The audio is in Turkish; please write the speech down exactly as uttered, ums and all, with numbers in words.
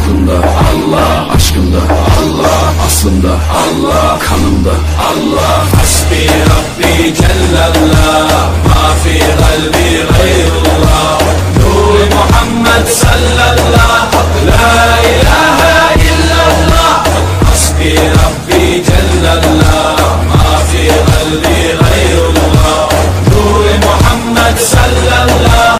aklımda Allah, aşkımda Allah, aslımda Allah, kanımda Allah. Hasbi Rabbi Cellallah, ma fi kalbi gayrullah. Nur Muhammed sallallah, la ilahe illallah. Hasbi Rabbi Cellallah, ma fi kalbi gayrullah. Nur Muhammed sallallah.